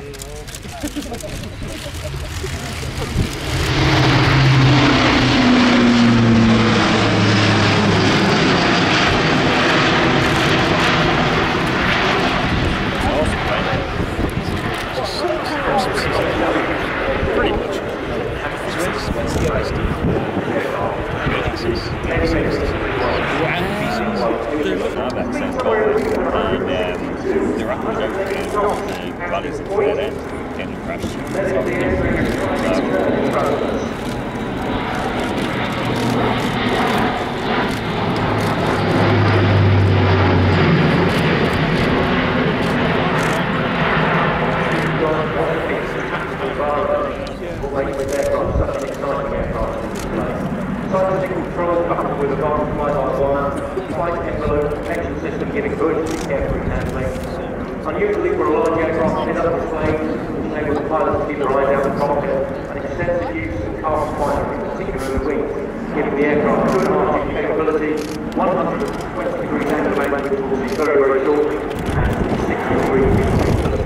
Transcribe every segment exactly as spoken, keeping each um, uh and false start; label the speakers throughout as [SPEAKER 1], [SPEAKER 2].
[SPEAKER 1] Unusually for a large aircraft, it doesn't display, which enables the pilot to keep their eye down the cockpit, and extensive use of carbon fiber, in particular in the wing, giving the aircraft two and a half G capability, one hundred twenty degree angle of range, which will be very, very short, and sixty degree capability.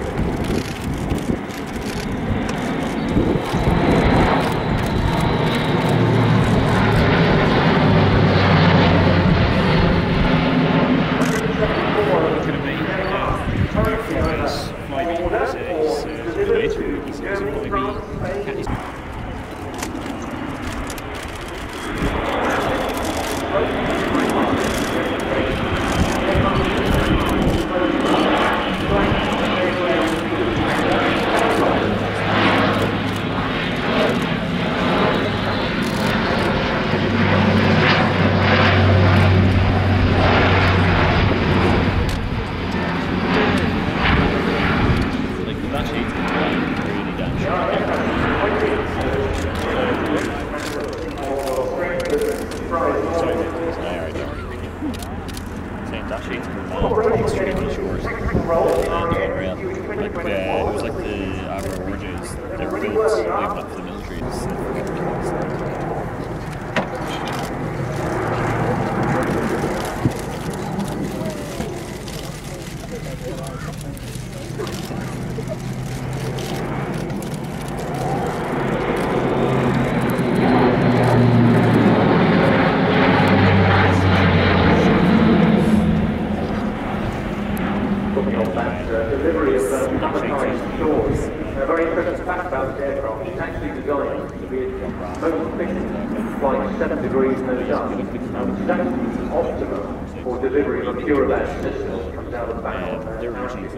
[SPEAKER 1] For delivery of a pure batch system that comes out of the back of the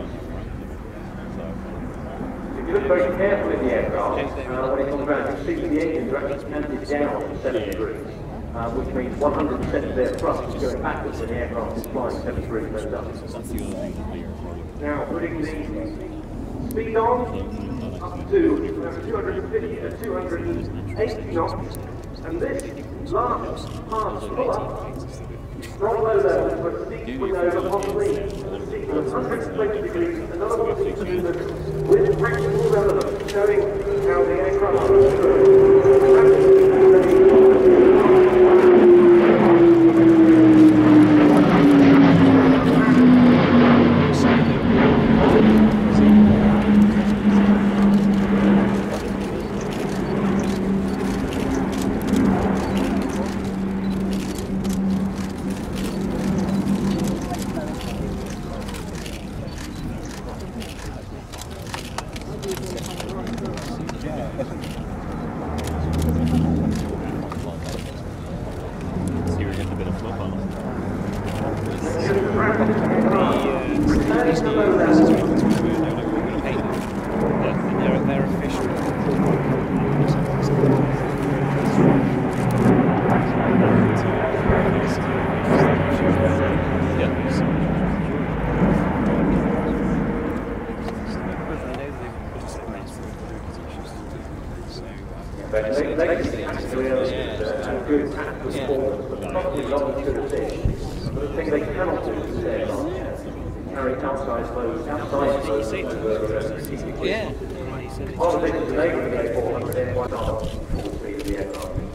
[SPEAKER 1] If you look very carefully at the aircraft, uh, when it comes around, you see that the engines are actually canted down to seven degrees, uh, which means one hundred percent of their thrust is going backwards when the aircraft is flying seven degrees nose up. Now, putting the speed on up to two hundred fifty to two hundred eighty knots, and this last pass pull up. From low level for a steep wing over possibly one hundred twenty degrees, another one seems to do this with practical relevance, showing how the aircraft moves through. Good tactical performance, but probably not as good as this. But the thing they cannot do is they're not carry outside loads outside the strategically.
[SPEAKER 2] Yeah.
[SPEAKER 1] Part of this is enabling the A four hundred M Airbus full speed of the aircraft.